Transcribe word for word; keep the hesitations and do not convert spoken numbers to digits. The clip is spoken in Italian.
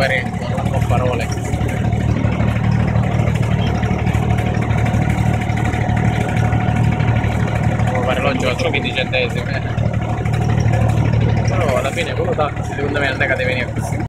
parecchio, non ho parole. Devo fare l'oggi altro quindici centesimi. Però alla fine quello taxi secondo me non è che deve venire così.